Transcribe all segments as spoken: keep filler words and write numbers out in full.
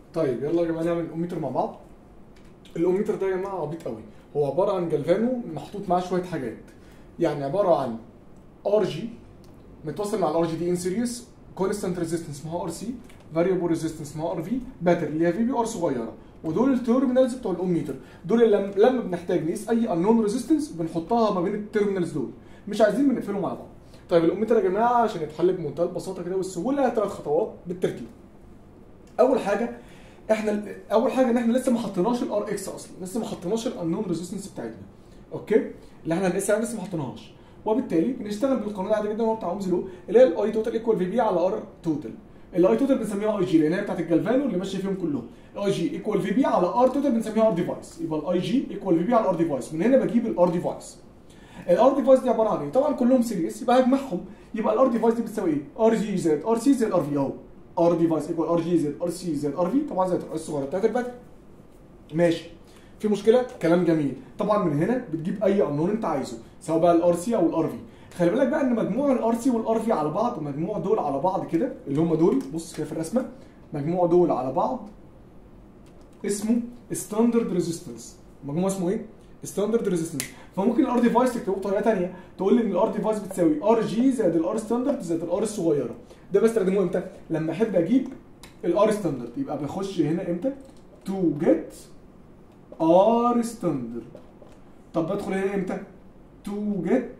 طيب يلا يا جماعه نعمل الاوميتر مع بعض. الاوميتر ده يا جماعه عبيط قوي، هو عباره عن جلفانو محطوط معاه شويه حاجات، يعني عباره عن ار جي متوصل مع الار جي دي ان سيريس، كونستانت ريزيستنس اسمها ار سي، فاريبل ريزيستنس اسمها ار في، باتري اللي هي في بي ار صغيره، ودول التيرمينالز بتوع الاوميتر، دول اللي لما بنحتاج نقيس اي انون ريزيستنس بنحطها ما بين التيرمينالز دول، مش عايزين بنقفلهم مع بعض. طيب الاوميتر يا جماعه عشان يتحل بمنتهى البساطه كده والسهوله ثلاث خطوات بالترتيب. اول حاجه احنا اول حاجه ان احنا لسه ما حطيناش الار اكس اصلا، لسه ما حطيناش الانون ريزيستنس بتاعتنا، اوكي، اللي احنا هنقيسها لسه ما حطيناهاش، وبالتالي بنشتغل بالقانون العادي جدا هو بتاع اومز لو، اللي هي الاي توتال ايكوال في بي على ار توتال. الاي توتال بنسميها اي جي لان هي بتاعت الجلفانو اللي ماشيه فيهم كلهم، الاي جي ايكوال في بي على ار توتال بنسميها ار ديفايس، يبقى الاي جي ايكوال في بي على ار ديفايس، من هنا بجيب الار ديفايس. الار ديفايس دي عباره عن ايه؟ طبعا كلهم سيريس يبقى هجمعهم، يبقى الار ديفايس دي بتساوي ايه؟ ار جي زائد ار سي زائد ار في اهو، ار ديفايس ايكوال ار جي زائد ار سي زائد ار في، طبعا زائد الار الصغيره بتاعت الباتري. ماشي، في مشكله؟ كلام جميل. طبعا من هنا بتجيب اي انون انت عايزه سواء بقى الار سي او الار في. خلي بالك بقى ان مجموع الار سي والار في على بعض، مجموع دول على بعض كده اللي هم دول، بص كده في الرسمه، مجموع دول على بعض اسمه ستاندرد ريزيستنس. مجموع اسمه ايه؟ ستاندرد ريزيستنس. فممكن الار ديفايس تكتبه بطريقه ثانيه، تقول لي ان الار ديفايس بتساوي ار جي زائد الار ستاندرد زائد الار الصغيره. ده بستخدمه امتى؟ لما احب اجيب الار ستاندرد، يبقى بخش هنا امتى؟ تو جيت ار ستاندرد. طب بدخل هنا امتى؟ تو جيت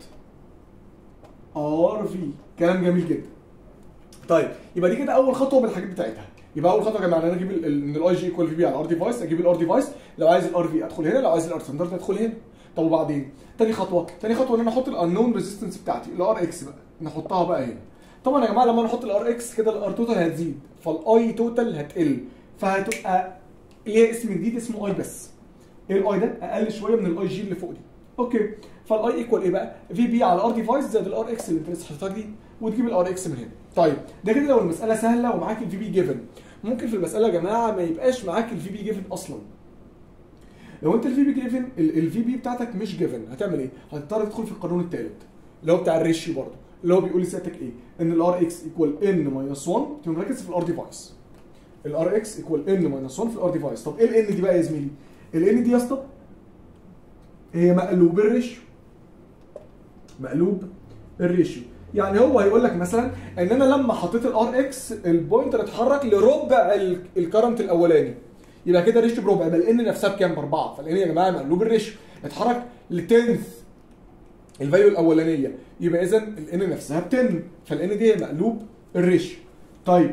ار في. كلام جميل جدا. طيب يبقى دي كده اول خطوه بالحاجات بتاعتها. يبقى اول خطوه يا جماعه ان انا اجيب ان الاي جي ايكوال في بي على الار ديفايس، اجيب الار ديفايس، لو عايز الار في ادخل هنا، لو عايز الار ستاندرد ادخل هنا. طب وبعدين تاني خطوه، تاني خطوه ان انا احط الانون ريزيستنس بتاعتي الار اكس بقى، نحطها بقى هنا. طبعا يا جماعه لما نحط الار اكس كده الار توتال هتزيد، فالاي توتال هتقل، فهتبقى ليها اسم جديد اسمه اي بس. ايه الاي ده؟ اقل شويه من الاي جي اللي فوق دي. اوكي، فالاي ايكوال ايه بقى؟ في بي على الار ديفايس زائد الار اكس اللي انت لسه حاططها دي، وتجيب الار اكس من هنا. طيب ده كده لو المساله سهله ومعاك الفي بي جيفن. ممكن في المساله يا جماعه ما يبقاش معاك الفي بي جيفن اصلا. لو انت الفي بي جيفن الفي بي بتاعتك مش جيفن هتعمل ايه؟ هتضطر تدخل في القانون الثالث اللي هو بتاع الريشيو برضه، اللي هو بيقول لسيادتك ايه؟ ان الار اكس ايكوال ان ماينس واحد، تقوم مركز في الار ديفايس. الار اكس ايكوال ان ماينس واحد في الار ديفايس. طب ايه الان دي بقى يا زميلي؟ الان دي يا اسطى هي مقلوب الريشيو. مقلوب الريشيو، يعني هو هيقول لك مثلا ان انا لما حطيت الار اكس البوينتر اتحرك لربع الكرنت الاولاني، يبقى كده الريشيو بربع، يبقى الان نفسها بكام؟ باربعه، فالان يا جماعه مقلوب الريشيو، اتحرك لتنث الفاليو الاولانيه، يبقى اذا الان نفسها ب عشرة، فالان دي هي مقلوب الريشيو. طيب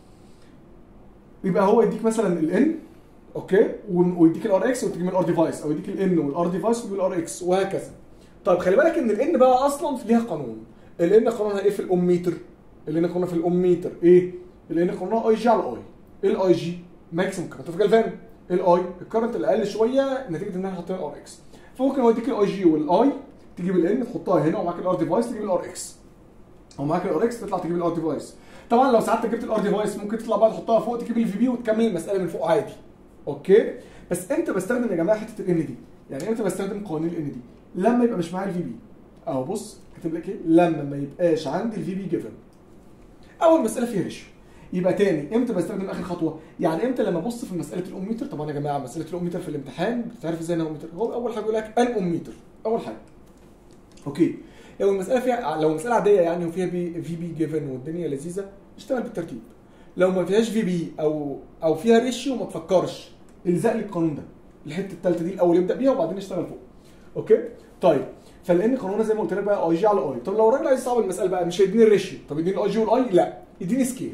يبقى هو يديك مثلا الان، اوكي، ويديك الار اكس وتجيب الار ديفايس، او يديك الان والار ديفايس وتجيب الار اكس وهكذا. طيب خلي بالك ان الان بقى اصلا ليها قانون. الان قانونها ايه في الاوميتر؟ الان قانونها في الاوميتر ايه؟ الان قانونها اي جي على اي. ايه الاي جي؟ ماكسيمم كارنت في جلفانو. الاي الكارنت الاقل شويه نتيجه ان احنا حاطين الار اكس، فممكن هو يديك الاي جي والاي تجيب الان تحطها هنا، ومعاك الار ديفايس تجيب الار اكس، او معاك الار اكس تطلع تجيب الار ديفايس. طبعا لو ساعتك جبت الار ديفايس ممكن تطلع بقى تحطها فوق تجيب الفي بي وتكمل المساله من فوق عادي. اوكي، بس امتى بستخدم يا جماعه حته الان دي؟ يعني امتى بستخدم قوانين الان دي؟ لما يبقى مش معايا الفي بي. اهو بص كاتب لك ايه؟ لما ما يبقاش عندي الفي بي جيفن. اول مساله فيها ريشيو. يبقى تاني امتى بستخدم اخر خطوه؟ يعني امتى لما ابص في مساله الاوميتر. طبعا يا جماعه مساله الاوميتر في الامتحان بتعرف ازاي انها اوميتر؟ هو اول حاجه يقول لك ان اوميتر اول حاجه. اوكي، لو المساله فيها لو مساله عاديه يعني وفيها بي في بي جيفن والدنيا لذيذه اشتغل بالترتيب. لو ما فيهاش في بي او او فيها ريشيو ما تفكرش، الزق لي القانون ده، الحته الثالثه دي الاول ابدا بيها وبعدين اشتغل فوق. اوكي؟ طيب فلان قانونها زي ما قلت لك بقى اي جي على اي. طب لو الراجل عايز يصعب المساله بقى مش هيديني الريشيو، طب يديني الاي جي والاي؟ لا، يديني سكيل.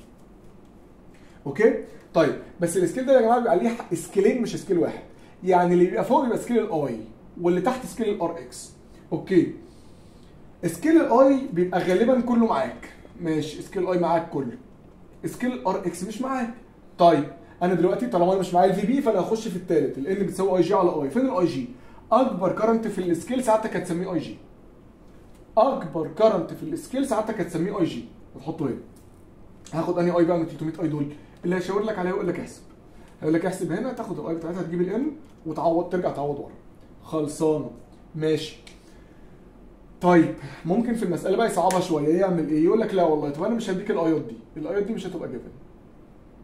اوكي؟ طيب بس السكيل ده يا جماعه بيبقى ليه سكيلين مش سكيل واحد. يعني اللي بيبقى فوق بيبقى سكيل الاي واللي تحت سكيل الار اكس. اوكي؟ سكيل الاي بيبقى غالبا كله معاك، ماشي، سكيل اي معاك كله. سكيل الار اكس مش معاك. طيب انا دلوقتي طالما انا مش معايا الفي بي فانا هخش في الثالث، الان بتساوي اي جي على اي. فين الاي جي؟ اكبر كرنت في السكيل ساعتك هتسميه اي جي. اكبر كرنت في السكيل ساعتك هتسميه اي جي وتحطه هنا. هاخد انهي اي بقى من ثلاثمية اي دول؟ اللي هيشاور لك عليها يقول لك احسب. هيقول لك احسب هنا، تاخد الاي بتاعتها تجيب الان وتعوض، ترجع تعوض ورا. خلصانه. ماشي. طيب ممكن في المساله بقى يصعبها شويه، يعمل ايه؟ يقول لك لا والله طب انا مش هديك الايات دي، الايات دي مش هتبقى جيفن.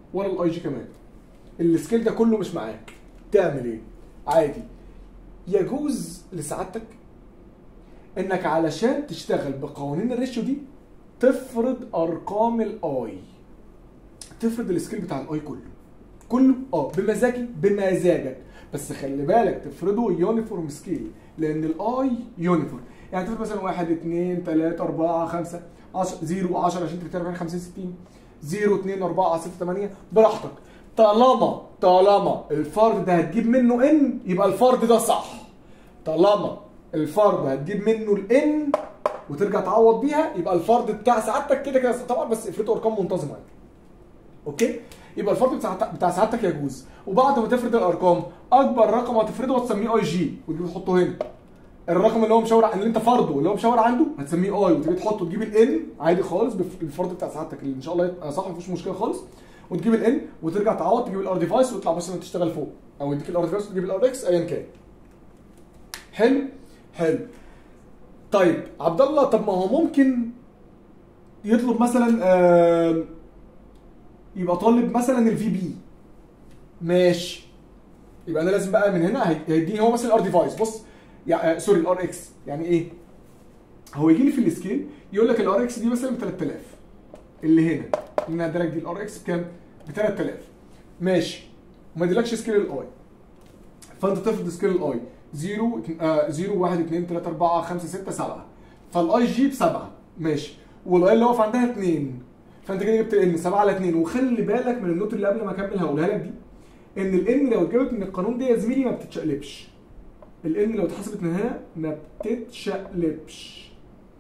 ولا الاي جي كمان. السكيل ده كله مش معاك، تعمل ايه؟ عادي يجوز لسعادتك انك علشان تشتغل بقوانين الريشيو دي تفرض ارقام الاي، تفرض السكيل بتاع الاي كله كله اه بمزاجي بمزاجك، بس خلي بالك تفرضه يونيفورم سكيل، لان الاي يونيفورم. يعني تفرض مثلا واحد اتنين تلاته اربعه خمسه عشره زيرو عشره عشرين تلاتين اربعين خمسين ستين زيرو اتنين اربعه سته تمانيه براحتك، طالما طالما الفرد ده هتجيب منه ان يبقى الفرد ده صح. طالما الفرد هتجيب منه الان وترجع تعوض بيها يبقى الفرد بتاع سعادتك كده كده طبعا، بس افرضوا ارقام منتظمه يعني. اوكي؟ يبقى الفرد بتاع بتاع سعادتك يجوز، وبعد ما تفرض الارقام اكبر رقم هتفرضه هتسميه اي جي وتجيب تحطه هنا. الرقم اللي هو مشاور اللي انت فرضه اللي هو مشاور عنده هتسميه اي وتجيب تحطه تجيب الان عادي خالص بالفرد بتاع سعادتك اللي ان شاء الله يبقى صح مفيش مشكله خالص، وتجيب الان وترجع تعوض تجيب الار ديفايس وتطلع مثلا تشتغل فوق، او يديك الار ديفايس وتجيب الار اكس ايا كان. حلو؟ حلو. طيب عبد الله، طب ما هو ممكن يطلب مثلا آه يبقى طالب مثلا الفي بي. ماشي. يبقى انا لازم بقى من هنا هيديني هو مثلا الار ديفايس. بص يعني آه سوري الار اكس، يعني ايه؟ هو يجي لي في السكيل يقول لك الار اكس دي مثلا ب تلات الاف، اللي هنا اللي انا هديلك دي الار اكس بكام؟ ب تلات الاف. ماشي. وما يديلكش سكيل الاي، فانت تفرض سكيل الاي زيرو زيرو واحد اتنين تلاته اربعه خمسه سته سبعه، فالاي جي ب سبعه. ماشي. والاي اللي واقف عندها اتنين، فانت كده جبت الان سبعه على اتنين. وخلي بالك من النوت اللي قبل ما اكمل هقولها لك دي، ان الان لو اتجابت من القانون ده يا زميلي ما بتتشقلبش. الان لو اتحسبت من هنا ما بتتشقلبش.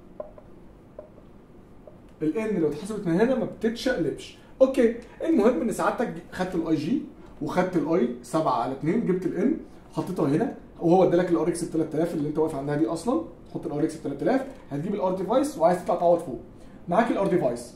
الان لو اتحسبت من هنا ما بتتشقلبش. اوكي، المهم ان سعادتك خدت الاي جي وخدت الاي سبعه على اتنين، جبت الان حطيتها هنا، وهو ادالك الار اكس ب تلات الاف اللي انت واقف عندها دي اصلا. حط الار اكس ب تلات الاف، هتجيب الار ديفايس وعايز تطلع تعوض فوق. معاك الار ديفايس،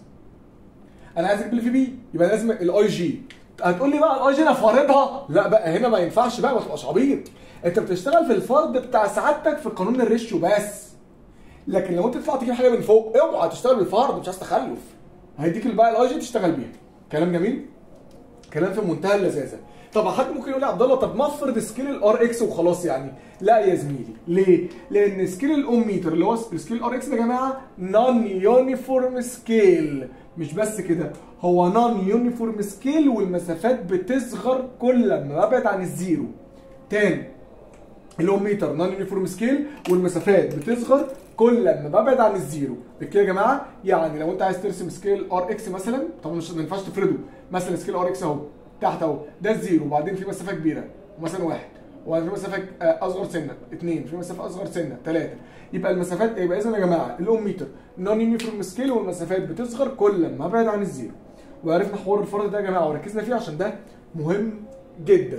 انا عايز اجيب الفي بي يبقى لازم الاي جي. هتقول لي بقى الاي جي انا فارضها؟ لا بقى هنا ما ينفعش بقى، ما تبقاش عبيط. انت بتشتغل في الفرض بتاع سعادتك في قانون الريشيو بس. لكن لو انت تطلع تجيب حاجه من فوق اوعى تشتغل بالفرض، مش عايز تخلف. هيديك بقى الاي جي تشتغل بيها. كلام جميل؟ كلام في منتهى اللذاذه. طب حد ممكن يقول لي يا عبد الله طب ما افرض سكيل الار اكس وخلاص يعني. لا يا زميلي، ليه؟ لان سكيل الاوميتر اللي هو سكيل الار اكس ده يا جماعه نون يونيفورم سكيل. مش بس كده، هو نون يونيفورم سكيل والمسافات بتصغر كل ما ببعد عن الزيرو. تاني، الاوميتر نون يونيفورم سكيل والمسافات بتصغر كل ما ببعد عن الزيرو. بكده يا جماعه يعني لو انت عايز ترسم سكيل ار اكس مثلا، طبعا مش ما ينفعش تفرده. مثلا سكيل ار اكس اهو تحت اهو ده الزيرو، وبعدين في مسافه كبيره مثلا واحد، وبعدين في مسافه اصغر سنه اثنين، في مسافه اصغر سنه ثلاثه. يبقى المسافات يبقى اذا يا جماعه الاوميتر نون يونيفورم سكيل والمسافات بتصغر كل ما ابعد عن الزيرو. وعرفنا حوار الفرض ده يا جماعه وركزنا فيه عشان ده مهم جدا.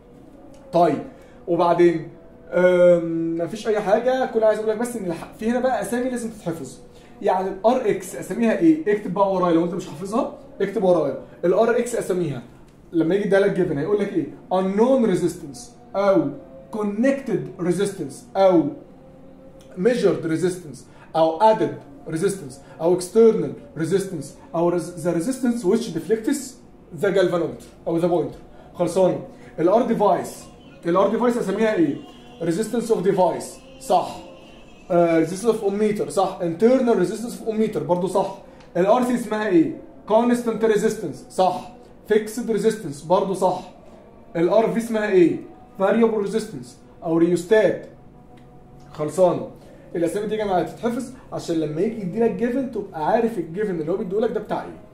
طيب وبعدين مفيش اي حاجه، كل عايز اقول لك بس ان في هنا بقى اسامي لازم تتحفظ. يعني الار اكس اساميها ايه؟ اكتب بقى ورايا لو انت مش حافظها، اكتب ورايا. الار اكس اساميها لما يجي يديها لك جيفن هيقول لك ايه؟ unknown resistance او connected resistance او measured resistance او added resistance او external resistance او the resistance which deflects the galvanometer او the pointer. خلصانه. الار ديفايس الار ديفايس اسميها ايه؟ resistance of device صح. uh, resistance of ohmmeter صح. internal resistance of ohmmeter برضه صح. الار سي اسمها ايه؟ constant resistance صح. fixed resistance برضه صح. الار في اسمها ايه؟ variable resistance او ريوستات. خلصانه. الاسامي دي يا جماعه تتحفظ عشان لما يجي يديلك جيفن تبقى عارف الجيفن اللي هو بيديهولك ده بتاع ايه.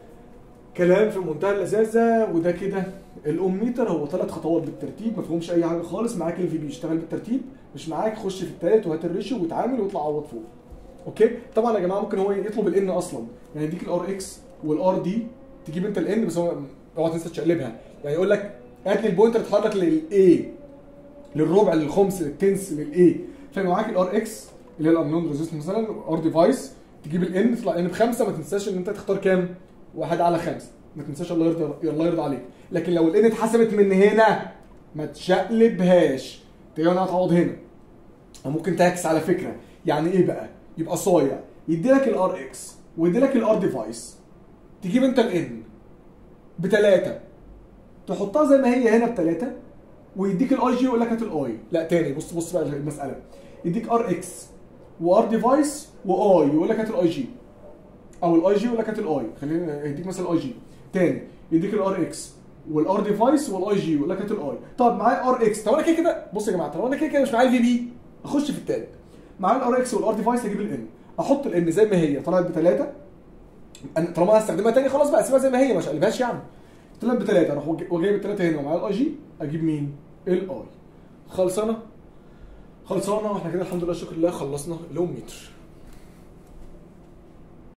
كلام في منتهى اللذاذه. وده كده الاوميتر هو ثلاث خطوات بالترتيب، ما فيهمش اي حاجه خالص. معاك الفي بي اشتغل بالترتيب، مش معاك خش في الثالث وهات الريشيو واتعامل واطلع عوض فوق. اوكي؟ طبعا يا جماعه ممكن هو يطلب الان اصلا، يعني يديك الار اكس والار دي تجيب انت الان، بس هو اوعى تنسى تشقلبها. يعني يقول لك هات لي البوينتر اتحرك للاي، للربع للخمس للتنس للاي، فيبقى معاك الار اكس اللي هي الانون ريزيستنس مثلا، ار ديفايس تجيب الان تطلع ان بخمسه. ما تنساش ان انت تختار كام؟ واحد على خمسه، ما تنساش الله يرضى الله يرضى عليك. لكن لو الان اتحسبت من هنا ما تشقلبهاش، تيجي هنا هتعوض هنا. او ممكن تعكس على فكره. يعني ايه بقى؟ يبقى صايع يدي لك الار اكس ويدي لك الار ديفايس، تجيب انت الان بتلاته تحطها زي ما هي هنا بتلاته ويديك الاي جي ويقول لك هات الاي. لا تاني بص بص بقى المساله، يديك ار اكس وار ديفايس واي يقول لك هات الاي جي، او الاي جي يقول لك هات الاي، خلينا يديك مثلا الاي جي تاني، يديك الار اكس والار ديفايس والاي جي يقول لك هات الاي. طب معايا ار اكس، طب انا كده كده بص يا جماعه، طب انا كده كده مش معايا الفي بي، اخش في التالت معايا الار اكس والار ديفايس اجيب الان، احط الان زي ما هي طلعت بثلاثه، انا طالما هستخدمها تاني خلاص بقى اسيبها زي ما هي مش هقلبهاش يعني، طلعت بثلاثه اروح وجايب الثلاثه هنا ومعايا الاي جي اجيب مين؟ الاي. خلصانه؟ خلصانه واحنا كده الحمد لله شكر لله خلصنا الاوم متر.